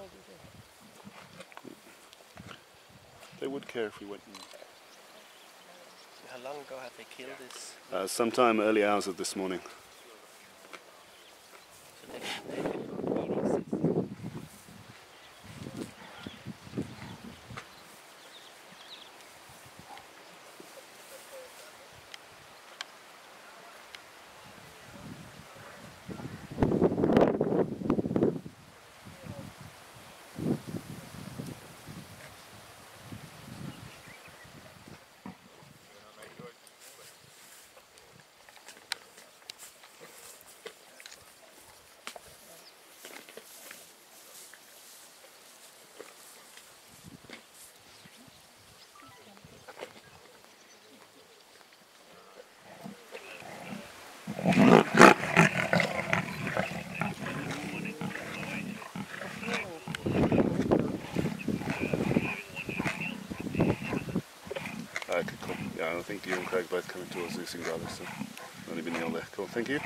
They would care if we went in. How long ago have they killed this? Sometime early hours of this morning. So they've been eating since. Okay, cool. Yeah, I think you and Craig both coming towards the Singala, so only been Neil there. Cool, thank you.